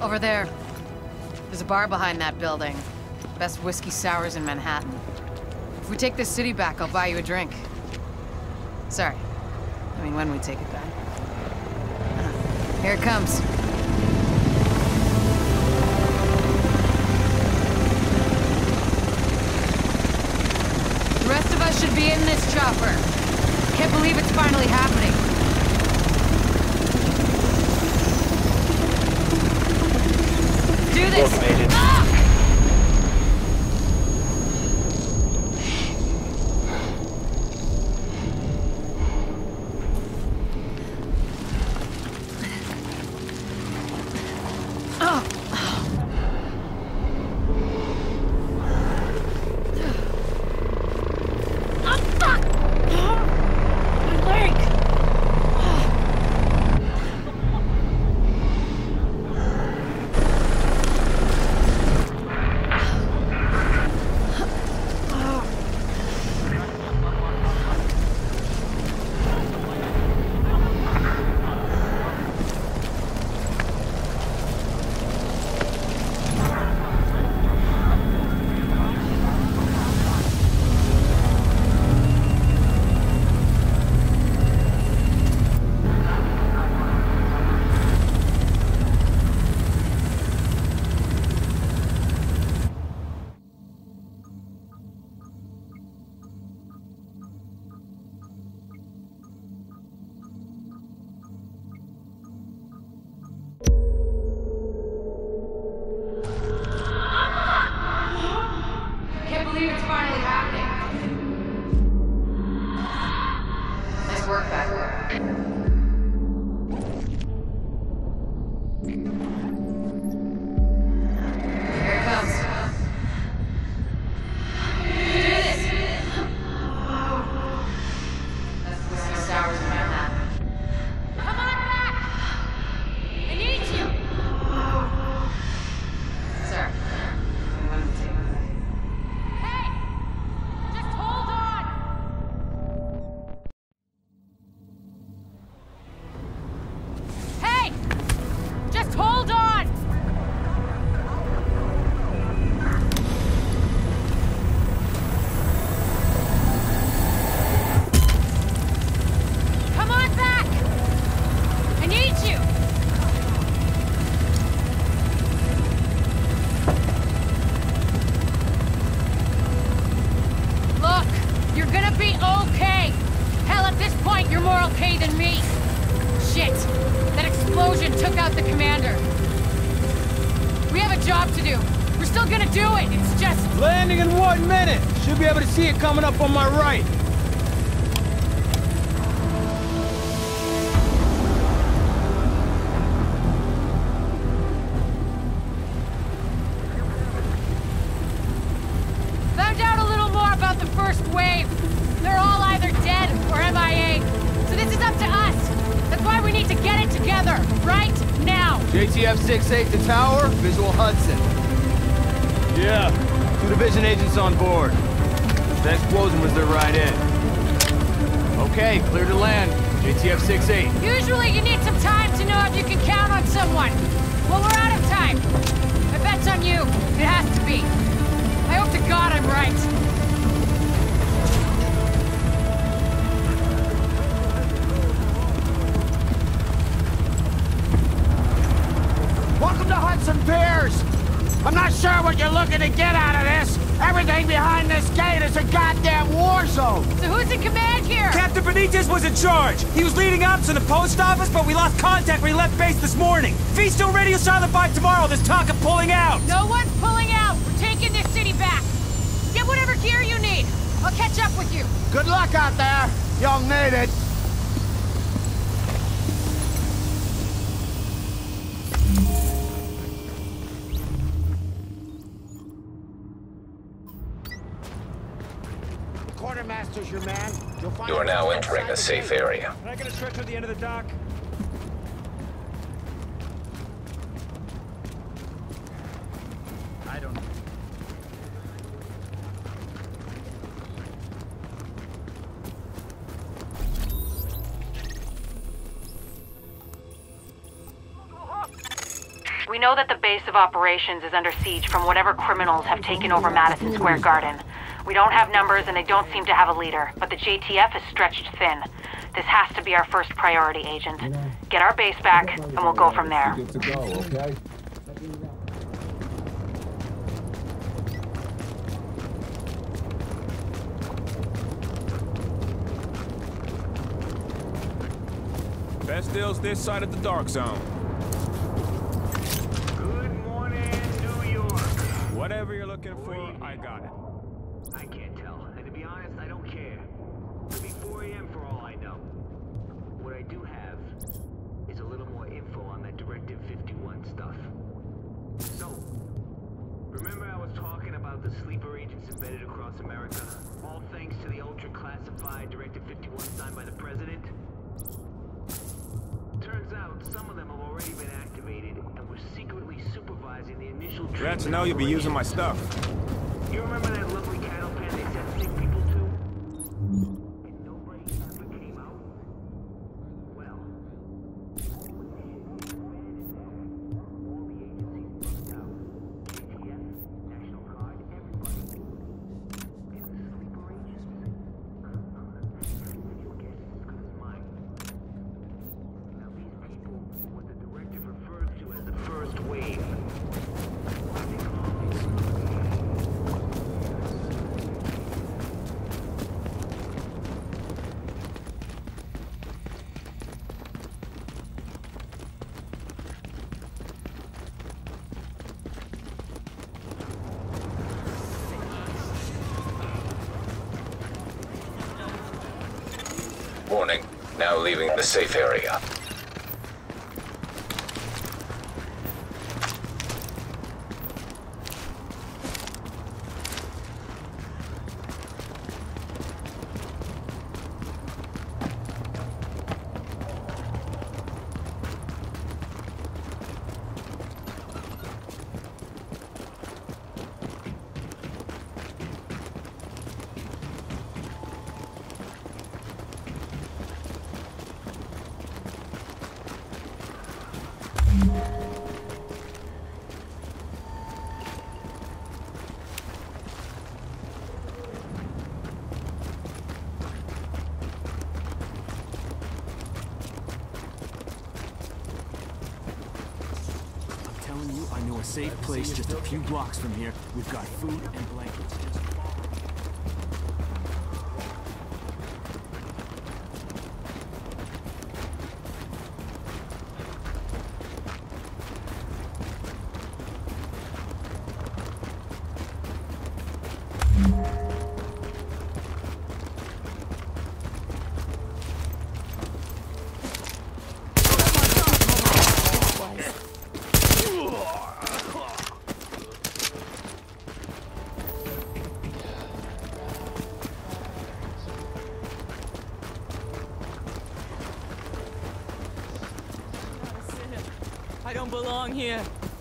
Over there. There's a bar behind that building. Best whiskey sours in Manhattan. If we take this city back, I'll buy you a drink. Sorry. I mean, when we take it back. Here it comes. The rest of us should be in this chopper. Can't believe it's finally happening. Do this! Look, made it. Ah! See it coming up on my right. Found out a little more about the first wave. They're all either dead or MIA. So this is up to us. That's why we need to get it together, right now. JTF 6-8 to tower, visual Hudson. Yeah. 2 division agents on board. The explosion was their right in. Okay, clear to land. JTF 6-8. Usually you need some time to know if you can count on someone. Well, we're out of time. My bet's on you. It has to be. I hope to God I'm right. Welcome to Hudson Piers! I'm not sure what you're looking to get out of this. Everything behind this gate is a goddamn war zone! So who's in command here? Captain Benitez was in charge. He was leading ops in the post office, but we lost contact when he left base this morning. If he's still radio silent by tomorrow, there's talk of pulling out. No one's pulling out. We're taking this city back. Get whatever gear you need. I'll catch up with you. Good luck out there. You'll need it. Quartermaster's your man. You are now entering a safe area. Can I get a stretcher at the end of the dock? I don't know. We know that the base of operations is under siege from whatever criminals have taken over Madison Square Garden. We don't have numbers and they don't seem to have a leader, but the JTF is stretched thin. This has to be our first priority, Agent. Get our base back, and we'll go from there. Good to go, okay? Best deals this side of the dark zone. Good morning, New York. Whatever you're looking for, I got it. I can't tell, and to be honest, I don't care. Could be 4 a.m. for all I know. What I do have is a little more info on that Directive 51 stuff. So, remember I was talking about the sleeper agents embedded across America? All thanks to the ultra-classified Directive 51 signed by the President? Turns out some of them have already been activated and were secretly supervising the initial treatment. Glad to know you'll be using my stuff. You remember that lovely cattle pen they sent sick people to? And nobody ever came out? Well, all the agencies bugged out. JTF, National Guard, everybody. And the sleeper agents? Your guess is as good as mine. Now these people, what the directive refers to as the first wave. What do they call these? Warning, now leaving the safe area. I know a safe place just a few blocks from here. We've got food and blankets. I don't belong here.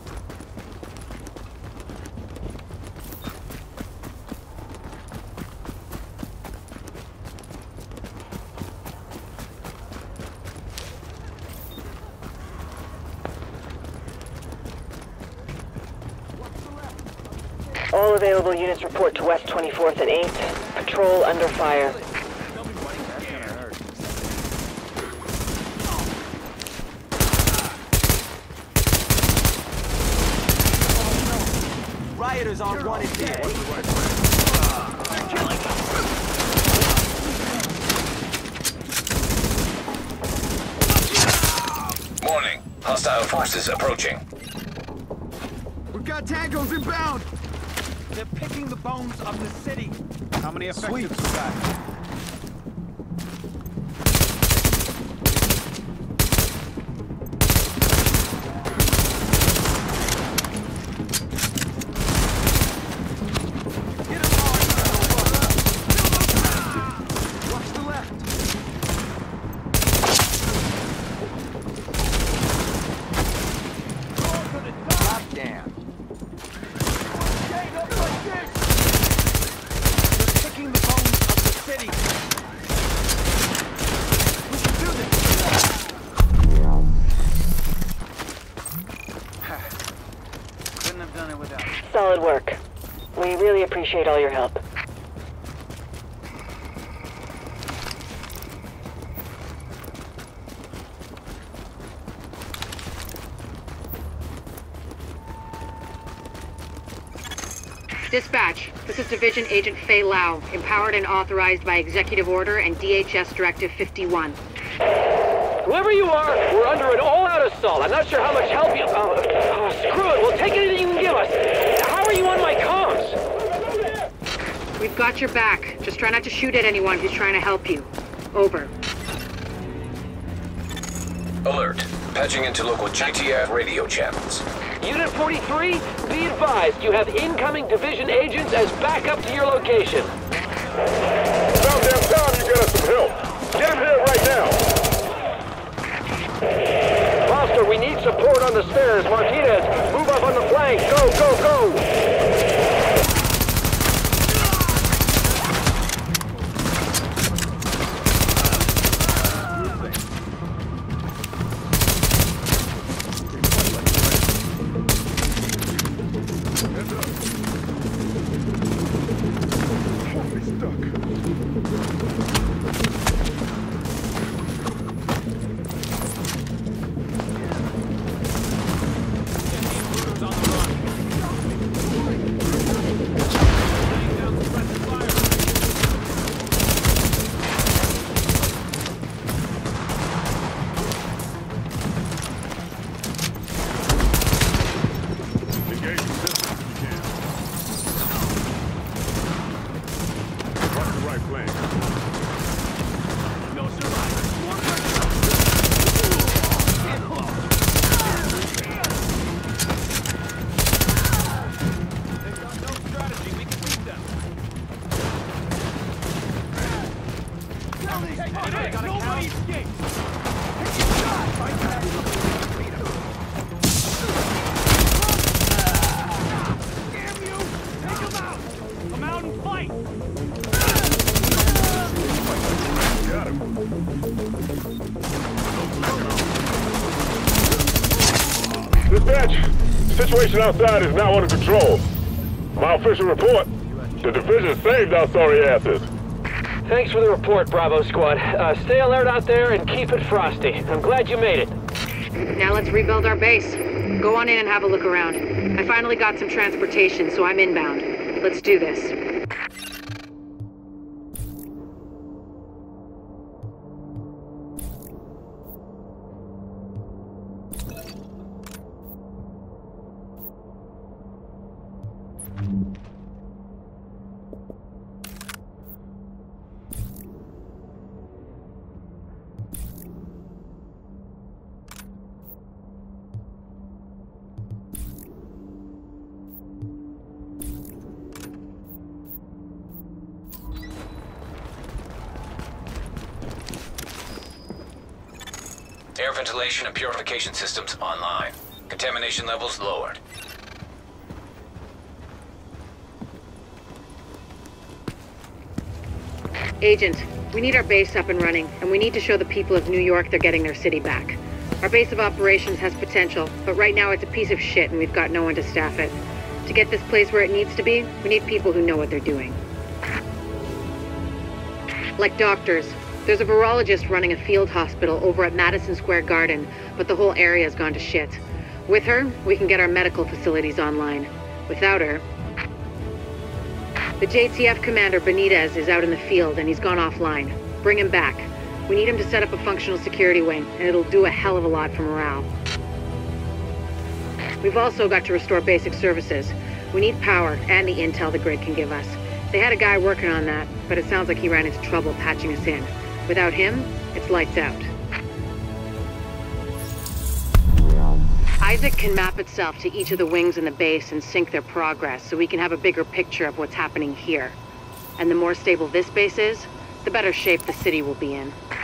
All available units report to West 24th and 8th. Patrol under fire. Rioters are wanted here. Warning, hostile forces approaching. We've got tangos inbound! They're picking the bones of the city. How many effectives you got? They're picking the bones of the city. Solid work. We really appreciate all your help. Dispatch, this is Division Agent Fei Lau, empowered and authorized by Executive Order and DHS Directive 51. Whoever you are, we're under an all-out assault. I'm not sure how much help you... screw it, we'll take anything you can give us. How are you on my comms? We've got your back. Just try not to shoot at anyone who's trying to help you. Over. Alert. Patching into local JTF radio channels. Unit 43, be advised, you have incoming division agents as backup to your location. About damn time you get us some help. Get him here right now. Foster, we need support on the stairs. Martinez, move up on the flank. Go, go, go! Dispatch, situation outside is now under control. My official report, the division saved our sorry asses. Thanks for the report, Bravo Squad. Stay alert out there and keep it frosty. I'm glad you made it. Now let's rebuild our base. Go on in and have a look around. I finally got some transportation, so I'm inbound. Let's do this. Air ventilation and purification systems online. Contamination levels lowered. Agent, we need our base up and running, and we need to show the people of New York they're getting their city back. Our base of operations has potential, but right now it's a piece of shit and we've got no one to staff it. To get this place where it needs to be, we need people who know what they're doing. Like doctors. There's a virologist running a field hospital over at Madison Square Garden, but the whole area's gone to shit. With her, we can get our medical facilities online. Without her... The JTF commander, Benitez, is out in the field and he's gone offline. Bring him back. We need him to set up a functional security wing, and it'll do a hell of a lot for morale. We've also got to restore basic services. We need power and the intel the grid can give us. They had a guy working on that, but it sounds like he ran into trouble patching us in. Without him, it's lights out. Isaac can map itself to each of the wings in the base and sync their progress so we can have a bigger picture of what's happening here. And the more stable this base is, the better shape the city will be in.